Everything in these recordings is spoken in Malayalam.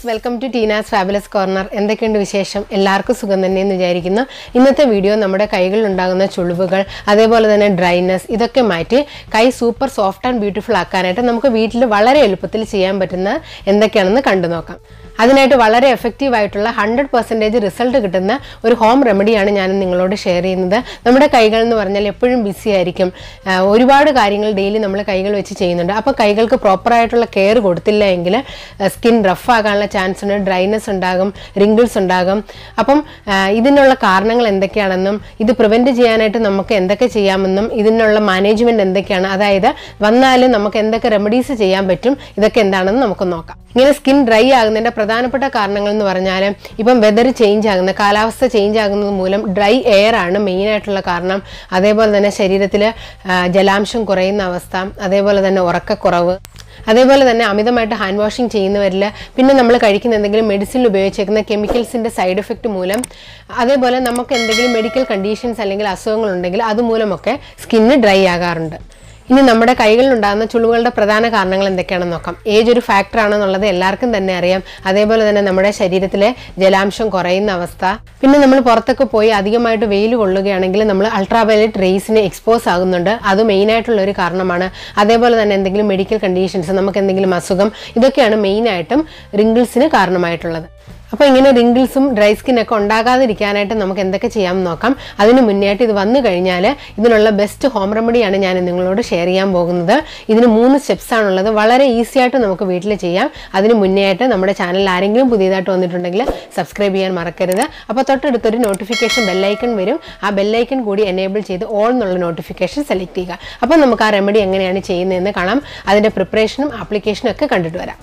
welcome to Tina's Fabulous Corner. എന്തൊക്കെയുണ്ട് വിശേഷം? എല്ലാവർക്കും സുഖം തന്നെയെന്ന് വിചാരിക്കുന്നു. ഇന്നത്തെ വീഡിയോ നമ്മുടെ കൈകളിൽ ഉണ്ടാകുന്ന ചുളിവുകൾ, അതേപോലെ തന്നെ ഡ്രൈനസ് ഇതൊക്കെ മാറ്റി കൈ സൂപ്പർ സോഫ്റ്റ് ആൻഡ് ബ്യൂട്ടിഫുൾ ആക്കാനായിട്ട് നമുക്ക് വീട്ടിൽ വളരെ എളുപ്പത്തിൽ ചെയ്യാൻ പറ്റുന്ന എന്തൊക്കെയാണെന്ന് കണ്ടു നോക്കാം. അതിനായിട്ട് വളരെ എഫക്റ്റീവ് ആയിട്ടുള്ള 100% റിസൾട്ട് കിട്ടുന്ന ഒരു ഹോം റെമഡിയാണ് ഞാൻ നിങ്ങളോട് ഷെയർ ചെയ്യുന്നത്. നമ്മുടെ കൈകൾ എന്ന് പറഞ്ഞാൽ എപ്പോഴും ബിസി ആയിരിക്കും. ഒരുപാട് കാര്യങ്ങൾ ഡെയിലി നമ്മൾ കൈകൾ വെച്ച് ചെയ്യുന്നുണ്ട്. അപ്പോൾ കൈകൾക്ക് പ്രോപ്പറായിട്ടുള്ള കെയർ കൊടുത്തില്ല എങ്കിൽ സ്കിൻ റഫ് ആകാനുള്ള ചാൻസ് ഉണ്ട്, ഡ്രൈനസ് ഉണ്ടാകും, റിങ്കിൾസ് ഉണ്ടാകും. അപ്പം ഇതിനുള്ള കാരണങ്ങൾ എന്തൊക്കെയാണെന്നും ഇത് പ്രിവെൻറ്റ് ചെയ്യാനായിട്ട് നമുക്ക് എന്തൊക്കെ ചെയ്യാമെന്നും ഇതിനുള്ള മാനേജ്മെൻറ്റ് എന്തൊക്കെയാണ്, അതായത് വന്നാലും നമുക്ക് എന്തൊക്കെ റെമഡീസ് ചെയ്യാൻ പറ്റും, ഇതൊക്കെ എന്താണെന്ന് നമുക്ക് നോക്കാം. ഇങ്ങനെ സ്കിൻ ഡ്രൈ ആകുന്നതിൻ്റെ പ്രധാനപ്പെട്ട കാരണങ്ങൾ എന്ന് പറഞ്ഞാൽ ഇപ്പം വെതർ ചേഞ്ച് ആകുന്ന, കാലാവസ്ഥ ചേഞ്ച് ആകുന്നത് മൂലം ഡ്രൈ എയർ ആണ് മെയിനായിട്ടുള്ള കാരണം. അതേപോലെ തന്നെ ശരീരത്തിൽ ജലാംശം കുറയുന്ന അവസ്ഥ, അതേപോലെ തന്നെ ഉറക്കക്കുറവ്, അതേപോലെ തന്നെ അമിതമായിട്ട് ഹാൻഡ് വാഷിംഗ് ചെയ്യുന്നവരിൽ, പിന്നെ നമ്മൾ കഴിക്കുന്ന എന്തെങ്കിലും മെഡിസിനിൽ ഉപയോഗിച്ചേക്കുന്ന കെമിക്കൽസിൻ്റെ സൈഡ് എഫക്റ്റ് മൂലം, അതേപോലെ നമുക്ക് എന്തെങ്കിലും മെഡിക്കൽ കണ്ടീഷൻസ് അല്ലെങ്കിൽ അസുഖങ്ങളുണ്ടെങ്കിൽ അതുമൂലമൊക്കെ സ്കിന്ന് ഡ്രൈ ആകാറുണ്ട്. ഇനി നമ്മുടെ കൈകളിലുണ്ടാകുന്ന ചുളിവുകളുടെ പ്രധാന കാരണങ്ങൾ എന്തൊക്കെയാണെന്ന് നോക്കാം. ഏജ് ഒരു ഫാക്ടർ ആണെന്നുള്ളത് എല്ലാവർക്കും തന്നെ അറിയാം. അതേപോലെ തന്നെ നമ്മുടെ ശരീരത്തിലെ ജലാംശം കുറയുന്ന അവസ്ഥ, പിന്നെ നമ്മൾ പുറത്തൊക്കെ പോയി അധികമായിട്ട് വെയിൽ കൊള്ളുകയാണെങ്കിൽ നമ്മൾ അൾട്രാവയലറ്റ് റേസിന് എക്സ്പോസ് ആകുന്നുണ്ട്, അത് മെയിനായിട്ടുള്ള ഒരു കാരണമാണ്. അതേപോലെ തന്നെ എന്തെങ്കിലും മെഡിക്കൽ കണ്ടീഷൻസ്, നമുക്ക് എന്തെങ്കിലും അസുഖം, ഇതൊക്കെയാണ് മെയിനായിട്ടും റിങ്കിൾസിന് കാരണമായിട്ടുള്ളത്. അപ്പോൾ ഇങ്ങനെ റിങ്കിൾസും ഡ്രൈ സ്കിന്നൊക്കെ ഉണ്ടാകാതിരിക്കാനായിട്ട് നമുക്ക് എന്തൊക്കെ ചെയ്യാമെന്ന് നോക്കാം. അതിന് മുന്നേയായിട്ട് ഇത് വന്നു കഴിഞ്ഞാൽ ഇതിനുള്ള ബെസ്റ്റ് ഹോം റെമഡിയാണ് ഞാൻ നിങ്ങളോട് ഷെയർ ചെയ്യാൻ പോകുന്നത്. ഇതിന് 3 സ്റ്റെപ്സ് ആണുള്ളത്. വളരെ ഈസി ആയിട്ട് നമുക്ക് വീട്ടിൽ ചെയ്യാം. അതിന് മുന്നേയായിട്ട് നമ്മുടെ ചാനലിൽ ആരെങ്കിലും പുതിയതായിട്ട് വന്നിട്ടുണ്ടെങ്കിൽ സബ്സ്ക്രൈബ് ചെയ്യാൻ മറക്കരുത്. അപ്പോൾ തൊട്ടടുത്തൊരു നോട്ടിഫിക്കേഷൻ ബെല്ലൈക്കൺ വരും. ആ ബെല്ലൈക്കൺ കൂടി എനേബിൾ ചെയ്ത് ഓൾ എന്നുള്ള നോട്ടിഫിക്കേഷൻ സെലക്ട് ചെയ്യുക. അപ്പോൾ നമുക്ക് ആ റെമഡി എങ്ങനെയാണ് ചെയ്യുന്നതെന്ന് കാണാം. അതിൻ്റെ പ്രിപ്പറേഷനും ആപ്ലിക്കേഷനും ഒക്കെ കണ്ടിട്ട് വരാം.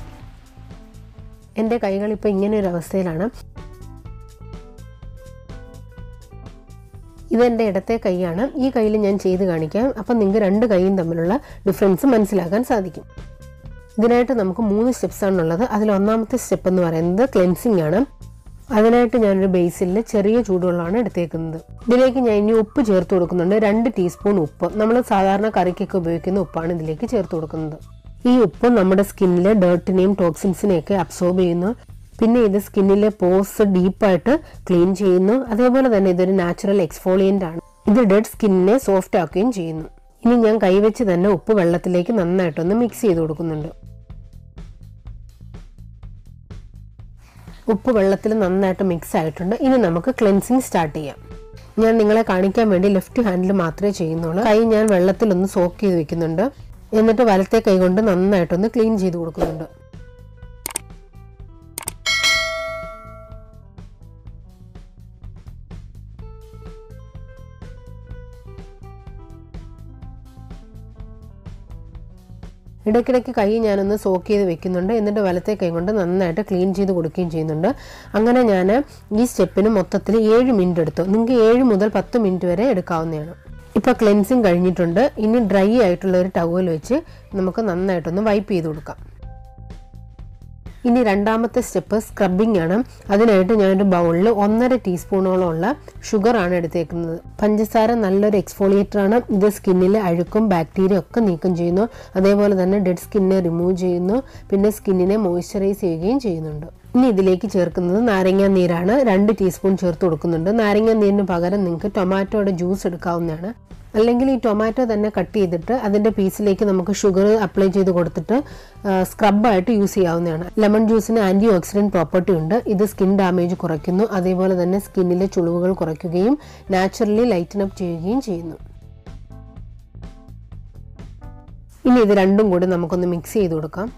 എൻ്റെ കൈകൾ ഇപ്പോൾ ഇങ്ങനെ ഒരു അവസ്ഥയിലാണ്. ഇതെൻ്റെ ഇടത്തെ കൈയാണ്. ഈ കയ്യിൽ ഞാൻ ചെയ്ത് കാണിക്കാം. അപ്പം നിങ്ങൾക്ക് 2 കൈയും തമ്മിലുള്ള ഡിഫറൻസ് മനസ്സിലാക്കാൻ സാധിക്കും. ഇതിനായിട്ട് നമുക്ക് 3 സ്റ്റെപ്സാണുള്ളത്. അതിൽ ഒന്നാമത്തെ സ്റ്റെപ്പ് എന്ന് പറയുന്നത് ക്ലെൻസിങ് ആണ്. അതിനായിട്ട് ഞാനൊരു ബേസിൽ ചെറിയ ചൂടുവെള്ളമാണ് എടുത്തേക്കുന്നത്. ഇതിലേക്ക് ഞാൻ ഇനി ഉപ്പ് ചേർത്ത് കൊടുക്കുന്നുണ്ട്. 2 ടീസ്പൂൺ ഉപ്പ്. നമ്മൾ സാധാരണ കറിക്കൊക്കെ ഉപയോഗിക്കുന്ന ഉപ്പാണ് ഇതിലേക്ക് ചേർത്ത് കൊടുക്കുന്നത്. ഈ ഉപ്പ് നമ്മുടെ സ്കിന്നിലെ ഡേർട്ടിനെയും ടോക്സിൻസിനെയൊക്കെ അബ്സോർബ് ചെയ്യുന്നു. പിന്നെ ഇത് സ്കിന്നിലെ പോർസ് ഡീപ്പായിട്ട് ക്ലീൻ ചെയ്യുന്നു. അതേപോലെ തന്നെ ഇതൊരു നാച്ചുറൽ എക്സ്ഫോളിയൻ്റ് ആണ്. ഇത് ഡെഡ് സ്കിന്നിനെ സോഫ്റ്റ് ആക്കുകയും ചെയ്യുന്നു. ഇനി ഞാൻ കൈവച്ച് തന്നെ ഉപ്പ് വെള്ളത്തിലേക്ക് നന്നായിട്ടൊന്ന് മിക്സ് ചെയ്ത് കൊടുക്കുന്നുണ്ട്. ഉപ്പ് വെള്ളത്തിൽ നന്നായിട്ട് മിക്സ് ആയിട്ടുണ്ട്. ഇനി നമുക്ക് ക്ലെൻസിങ് സ്റ്റാർട്ട് ചെയ്യാം. ഞാൻ നിങ്ങളെ കാണിക്കാൻ വേണ്ടി ലെഫ്റ്റ് ഹാൻഡിൽ മാത്രമേ ചെയ്യുന്നുള്ളൂ. കൈ ഞാൻ വെള്ളത്തിലൊന്ന് സോക്ക് ചെയ്ത് വെക്കുന്നുണ്ട്. എന്നിട്ട് വലത്തെ കൈ കൊണ്ട് നന്നായിട്ടൊന്ന് ക്ലീൻ ചെയ്ത് കൊടുക്കുന്നുണ്ട്. ഇടയ്ക്കിടയ്ക്ക് കൈ ഞാനൊന്ന് സോക്ക് ചെയ്ത് വെക്കുന്നുണ്ട്. എന്നിട്ട് വലത്തെ കൈ കൊണ്ട് നന്നായിട്ട് ക്ലീൻ ചെയ്ത് കൊടുക്കുകയും ചെയ്യുന്നുണ്ട്. അങ്ങനെ ഞാൻ ഈ സ്റ്റെപ്പിന് മൊത്തത്തിൽ 7 മിനിറ്റ് എടുത്തു. നിങ്ങൾക്ക് 7 മുതൽ 10 മിനിറ്റ് വരെ എടുക്കാവുന്നതാണ്. ഇപ്പോൾ ക്ലെൻസിങ് കഴിഞ്ഞിട്ടുണ്ട്. ഇനി ഡ്രൈ ആയിട്ടുള്ള ഒരു ടവൽ വെച്ച് നമുക്ക് നന്നായിട്ടൊന്ന് വൈപ്പ് ചെയ്ത് കൊടുക്കാം. ഇനി രണ്ടാമത്തെ സ്റ്റെപ്പ് സ്ക്രബിംഗ് ആണ്. അതിനായിട്ട് ഞാനൊരു ബൗളിൽ 1.5 ടീസ്പൂണോളം ഉള്ള ഷുഗറാണ് എടുത്തേക്കുന്നത്. പഞ്ചസാര നല്ലൊരു എക്സ്ഫോളിയേറ്റർ ആണ്. ഇത് സ്കിന്നിലെ അഴുക്കും ബാക്ടീരിയ ഒക്കെ നീക്കം ചെയ്യുന്നു. അതേപോലെ തന്നെ ഡെഡ് സ്കിന്നിനെ റിമൂവ് ചെയ്യുന്നു. പിന്നെ സ്കിന്നിനെ മോയ്സ്ചറൈസ് ചെയ്യുകയും ചെയ്യുന്നുണ്ട്. ഇനി ഇതിലേക്ക് ചേർക്കുന്നത് നാരങ്ങാ നീരാണ്. 2 ടീസ്പൂൺ ചേർത്ത് കൊടുക്കുന്നുണ്ട്. നാരങ്ങാ നീരിന് പകരം നിങ്ങൾക്ക് ടൊമാറ്റോയുടെ ജ്യൂസ് എടുക്കാവുന്നതാണ്. അല്ലെങ്കിൽ ഈ ടൊമാറ്റോ തന്നെ കട്ട് ചെയ്തിട്ട് അതിൻ്റെ പീസിലേക്ക് നമുക്ക് ഷുഗർ അപ്ലൈ ചെയ്ത് കൊടുത്തിട്ട് സ്ക്രബായിട്ട് യൂസ് ചെയ്യാവുന്നതാണ്. ലെമൺ ജ്യൂസിന് ആൻറ്റി ഓക്സിഡൻറ്റ് പ്രോപ്പർട്ടി ഉണ്ട്. ഇത് സ്കിൻ ഡാമേജ് കുറയ്ക്കുന്നു. അതേപോലെ തന്നെ സ്കിന്നിലെ ചുളിവുകൾ കുറയ്ക്കുകയും നാച്ചുറലി ലൈറ്റൻ അപ്പ് ചെയ്യുകയും ചെയ്യുന്നു. ഇനി ഇത് രണ്ടും കൂടി നമുക്കൊന്ന് മിക്സ് ചെയ്ത് കൊടുക്കാം.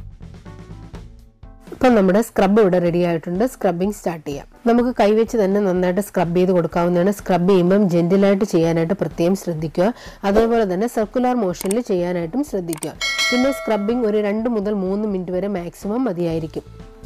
ഇപ്പം നമ്മുടെ സ്ക്രബ് ഇവിടെ റെഡി ആയിട്ടുണ്ട്. സ്ക്രബിങ് സ്റ്റാർട്ട് ചെയ്യാം. നമുക്ക് കൈവച്ച് തന്നെ നന്നായിട്ട് സ്ക്രബ് ചെയ്ത് കൊടുക്കാവുന്നതാണ്. സ്ക്രബ് ചെയ്യുമ്പം ജെന്റിലായിട്ട് ചെയ്യാനായിട്ട് പ്രത്യേകം ശ്രദ്ധിക്കുക. അതേപോലെ തന്നെ സർക്കുലർ മോഷനിൽ ചെയ്യാനായിട്ടും ശ്രദ്ധിക്കുക. പിന്നെ സ്ക്രബിങ് ഒരു 2 മുതൽ 3 മിനിറ്റ് വരെ മാക്സിമം മതിയായിരിക്കും.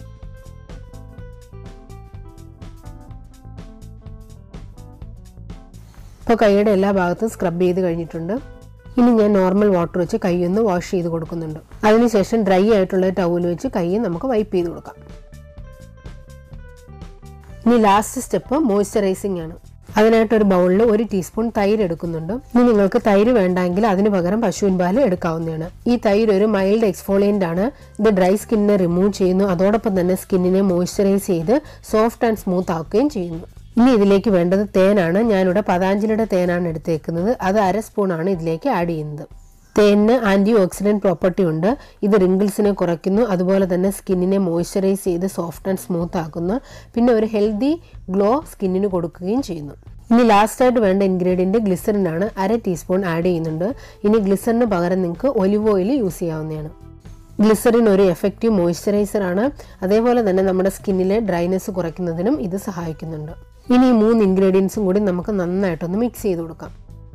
ഇപ്പോൾ കൈയുടെ എല്ലാ ഭാഗത്തും സ്ക്രബ് ചെയ്ത് കഴിഞ്ഞിട്ടുണ്ട്. ഇനി ഞാൻ നോർമൽ വാട്ടർ വെച്ച് കൈ ഒന്ന് വാഷ് ചെയ്ത് കൊടുക്കുന്നുണ്ട്. അതിനുശേഷം ഡ്രൈ ആയിട്ടുള്ള ടവൽ വെച്ച് കൈ നമുക്ക് വൈപ്പ് ചെയ്ത് കൊടുക്കാം. ഇനി ലാസ്റ്റ് സ്റ്റെപ്പ് മോയ്സ്ചറൈസിങ് ആണ്. അതിനായിട്ട് ഒരു ബൗളിൽ 1 ടീസ്പൂൺ തൈര് എടുക്കുന്നുണ്ട്. ഇനി നിങ്ങൾക്ക് തൈര് വേണ്ടെങ്കിൽ അതിന് പകരം പശുവിൻ പാൽ എടുക്കാവുന്നതാണ്. ഈ തൈര് ഒരു മൈൽഡ് എക്സ്ഫോളിയന്റ് ആണ്. ഇത് ഡ്രൈ സ്കിന്നിനെ റിമൂവ് ചെയ്യുന്നു. അതോടൊപ്പം തന്നെ സ്കിന്നിനെ മോയ്സ്ചറൈസ് ചെയ്ത് സോഫ്റ്റ് ആൻഡ് സ്മൂത്ത് ആക്കുകയും ചെയ്യുന്നു. ഇനി ഇതിലേക്ക് വേണ്ടത് തേനാണ്. ഞാനിവിടെ പതാഞ്ജലിയുടെ തേനാണ് എടുത്തേക്കുന്നത്. അത് 1/2 സ്പൂണാണ് ഇതിലേക്ക് ആഡ് ചെയ്യുന്നത്. തേനിന് ആൻറ്റി ഓക്സിഡൻറ്റ് പ്രോപ്പർട്ടി ഉണ്ട്. ഇത് റിങ്കിൾസിനെ കുറയ്ക്കുന്നു. അതുപോലെ തന്നെ സ്കിന്നിനെ മോയ്സ്ചറൈസ് ചെയ്ത് സോഫ്റ്റ് ആൻഡ് സ്മൂത്ത് ആക്കുന്നു. പിന്നെ ഒരു ഹെൽത്തി ഗ്ലോ സ്കിന്നിന് കൊടുക്കുകയും ചെയ്യുന്നു. ഇനി ലാസ്റ്റായിട്ട് വേണ്ട ഇൻഗ്രീഡിയൻറ്റ് ഗ്ലിസറിൻ ആണ്. 1/2 ടീസ്പൂൺ ആഡ് ചെയ്യുന്നുണ്ട്. ഇനി ഗ്ലിസറിന് പകരം നിങ്ങൾക്ക് ഒലിവ് ഓയിൽ യൂസ് ചെയ്യാവുന്നതാണ്. ഗ്ലിസറിൻ ഒരു എഫക്റ്റീവ് മോയ്സ്ചറൈസർ ആണ്. അതേപോലെ തന്നെ നമ്മുടെ സ്കിന്നിലെ ഡ്രൈനെസ് കുറയ്ക്കുന്നതിനും ഇത് സഹായിക്കുന്നുണ്ട്. ഇനി ഈ 3 ഇൻഗ്രീഡിയൻസും കൂടി നമുക്ക് നന്നായിട്ടൊന്ന് മിക്സ് ചെയ്ത് കൊടുക്കാം.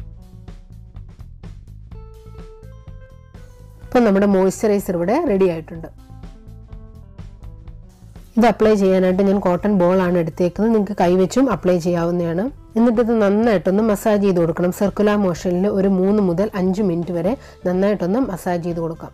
ഇപ്പോൾ നമ്മുടെ മോയ്സ്ചറൈസർ ഇവിടെ റെഡി ആയിട്ടുണ്ട്. ഇത് അപ്ലൈ ചെയ്യാനായിട്ട് ഞാൻ കോട്ടൺ ബോളാണ് എടുത്തേക്കുന്നത്. നിങ്ങൾക്ക് കൈവച്ചും അപ്ലൈ ചെയ്യാവുന്നതാണ്. എന്നിട്ട് ഇത് നന്നായിട്ടൊന്ന് മസാജ് ചെയ്ത് കൊടുക്കണം. സർക്കുലർ മോഷനിൽ ഒരു 3 മുതൽ 5 മിനിറ്റ് വരെ നന്നായിട്ടൊന്ന് മസാജ് ചെയ്ത് കൊടുക്കാം.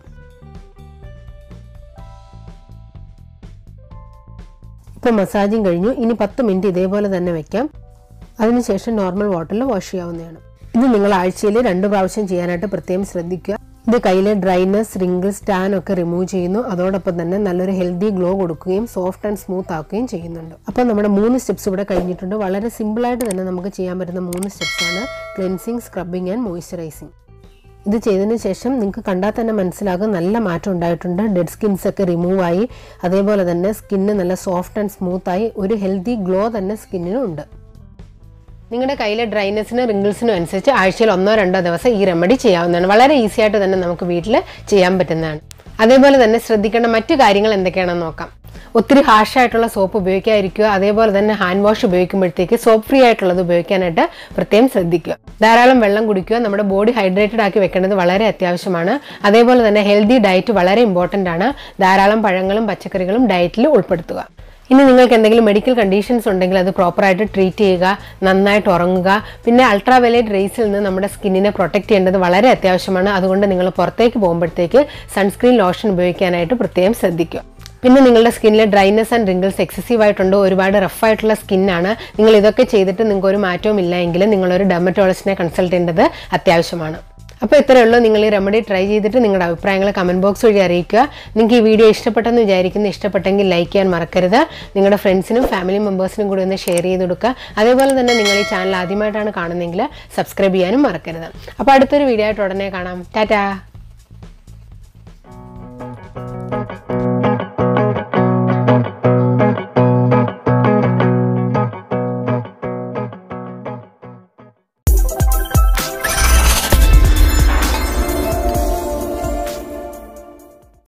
ഇപ്പോൾ മസാജിങ് കഴിഞ്ഞു. ഇനി 10 മിനിറ്റ് ഇതേപോലെ തന്നെ വെക്കാം. അതിനുശേഷം നോർമൽ വാട്ടറിൽ വാഷ് ചെയ്യാവുന്നതാണ്. ഇത് നിങ്ങൾ ആഴ്ചയിൽ 2 പ്രാവശ്യം ചെയ്യാനായിട്ട് പ്രത്യേകം ശ്രദ്ധിക്കുക. ഇത് കയ്യിലെ ഡ്രൈനെസ്, റിങ്കിൾസ്, ടാൻ ഒക്കെ റിമൂവ് ചെയ്യുന്നു. അതോടൊപ്പം തന്നെ നല്ലൊരു ഹെൽത്തി ഗ്ലോ കൊടുക്കുകയും സോഫ്റ്റ് ആൻഡ് സ്മൂത്ത് ആക്കുകയും ചെയ്യുന്നുണ്ട്. അപ്പോൾ നമ്മുടെ 3 സ്റ്റെപ്സ് ഇവിടെ കഴിഞ്ഞിട്ടുണ്ട്. വളരെ സിമ്പിളായിട്ട് തന്നെ നമുക്ക് ചെയ്യാൻ പറ്റുന്ന 3 സ്റ്റെപ്സാണ് ക്ലെൻസിങ്, സ്ക്രബിങ് ആൻഡ് മോയ്സ്ചറൈസിങ്. ഇത് ചെയ്തതിന് ശേഷം നിങ്ങൾക്ക് കണ്ടാൽ തന്നെ മനസ്സിലാകും നല്ല മാറ്റം ഉണ്ടായിട്ടുണ്ട്. ഡെഡ് സ്കിൻസ് ഒക്കെ റിമൂവ് ആയി. അതേപോലെ തന്നെ സ്കിന്ന് നല്ല സോഫ്റ്റ് ആൻഡ് സ്മൂത്ത് ആയി. ഒരു ഹെൽത്തി ഗ്ലോ തന്നെ സ്കിന്നിനും ഉണ്ട്. നിങ്ങളുടെ കയ്യിലെ ഡ്രൈനെസ്സിനും റിങ്കിൾസിനും അനുസരിച്ച് ആഴ്ചയിൽ 1-2 ദിവസം ഈ റെമഡി ചെയ്യാവുന്നതാണ്. വളരെ ഈസി ആയിട്ട് തന്നെ നമുക്ക് വീട്ടിൽ ചെയ്യാൻ പറ്റുന്നതാണ്. അതേപോലെ തന്നെ ശ്രദ്ധിക്കേണ്ട മറ്റു കാര്യങ്ങൾ എന്തൊക്കെയാണെന്ന് നോക്കാം. ഒത്തിരി ഹാർഷായിട്ടുള്ള സോപ്പ് ഉപയോഗിക്കാതിരിക്കുക. അതേപോലെ തന്നെ ഹാൻഡ് വാഷ് ഉപയോഗിക്കുമ്പോഴത്തേക്ക് സോപ്പ് ഫ്രീ ആയിട്ടുള്ളത് ഉപയോഗിക്കാനായിട്ട് പ്രത്യേകം ശ്രദ്ധിക്കുക. ധാരാളം വെള്ളം കുടിക്കുക. നമ്മുടെ ബോഡി ഹൈഡ്രേറ്റഡ് ആക്കി വെക്കേണ്ടത് വളരെ അത്യാവശ്യമാണ്. അതേപോലെ തന്നെ ഹെൽത്തി ഡയറ്റ് വളരെ ഇമ്പോർട്ടൻ്റ് ആണ്. ധാരാളം പഴങ്ങളും പച്ചക്കറികളും ഡയറ്റിൽ ഉൾപ്പെടുത്തുക. ഇനി നിങ്ങൾക്ക് എന്തെങ്കിലും മെഡിക്കൽ കണ്ടീഷൻസ് ഉണ്ടെങ്കിൽ അത് പ്രോപ്പറായിട്ട് ട്രീറ്റ് ചെയ്യുക. നന്നായിട്ട് ഉറങ്ങുക. പിന്നെ അൾട്രാവയലറ്റ് റേസിൽ നിന്ന് നമ്മുടെ സ്കിന്നിനെ പ്രൊട്ടക്ട് ചെയ്യേണ്ടത് വളരെ അത്യാവശ്യമാണ്. അതുകൊണ്ട് നിങ്ങൾ പുറത്തേക്ക് പോകുമ്പോഴത്തേക്ക് സൺസ്ക്രീൻ ലോഷൻ ഉപയോഗിക്കാനായിട്ട് പ്രത്യേകം ശ്രദ്ധിക്കുക. പിന്നെ നിങ്ങളുടെ സ്കിന്നിലെ ഡ്രൈനെസ് ആൻഡ് റിങ്കിൾസ് എക്സസീവ് ആയിട്ടുണ്ടോ, ഒരുപാട് റഫായിട്ടുള്ള സ്കിന്നാണ്, നിങ്ങൾ ഇതൊക്കെ ചെയ്തിട്ട് നിങ്ങൾക്ക് ഒരു മാറ്റവും ഇല്ല എങ്കിൽ നിങ്ങളൊരു ഡെർമറ്റോളജിസ്റ്റിനെ കൺസൾട്ട് ചെയ്യേണ്ടത് അത്യാവശ്യമാണ്. അപ്പോൾ ഇത്രയേ ഉള്ളൂ. നിങ്ങൾ ഈ റെമഡി ട്രൈ ചെയ്തിട്ട് നിങ്ങളുടെ അഭിപ്രായങ്ങൾ കമൻറ്റ് ബോക്സ് വഴി അറിയിക്കുക. നിങ്ങൾക്ക് ഈ വീഡിയോ ഇഷ്ടപ്പെട്ടെന്ന് വിചാരിക്കുന്നു. ഇഷ്ടപ്പെട്ടെങ്കിൽ ലൈക്ക് ചെയ്യാൻ മറക്കരുത്. നിങ്ങളുടെ ഫ്രണ്ട്സിനും ഫാമിലി മെമ്പേഴ്സിനും കൂടി ഒന്ന് ഷെയർ ചെയ്ത് കൊടുക്കുക. അതേപോലെ തന്നെ നിങ്ങൾ ഈ ചാനൽ ആദ്യമായിട്ടാണ് കാണുന്നതെങ്കിൽ സബ്സ്ക്രൈബ് ചെയ്യാനും മറക്കരുത്. അപ്പോൾ അടുത്തൊരു വീഡിയോ ആയിട്ട് ഉടനെ കാണാം. ടാറ്റാ.